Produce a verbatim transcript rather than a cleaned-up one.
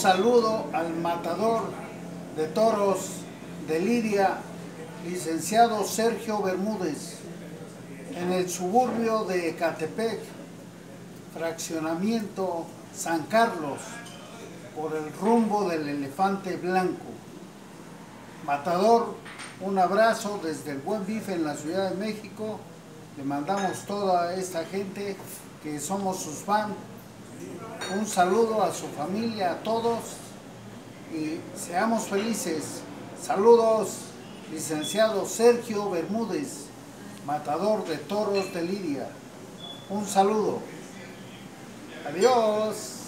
saludo al matador de toros de Lidia, licenciado Sergio Bermúdez, en el suburbio de Ecatepec, fraccionamiento San Carlos, por el rumbo del Elefante Blanco. Matador, un abrazo desde el Buen Bife en la Ciudad de México. Le mandamos toda esta gente que somos sus fans. Un saludo a su familia, a todos, y seamos felices. Saludos, licenciado Sergio Bermúdez, matador de toros de Lidia. Un saludo. Adiós.